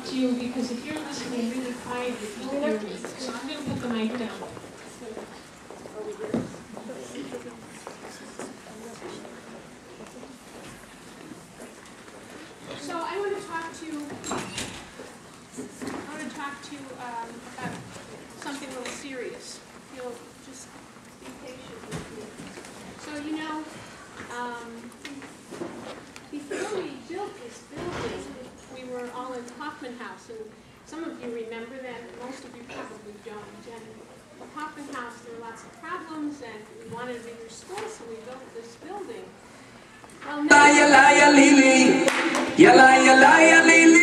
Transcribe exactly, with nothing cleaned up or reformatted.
to you because if you're listening really quiet, you won't hear me. So I'm going to put the mic down. So I want to talk to you, I want to talk to you um, about something a little serious. You'll just be patient with me. So, you know, um, before we built this building, we were all in Hoffman House, and some of you remember that, and most of you probably don't. And in Hoffman House, there were lots of problems, and we wanted a bigger school, so we built this building. Well, now,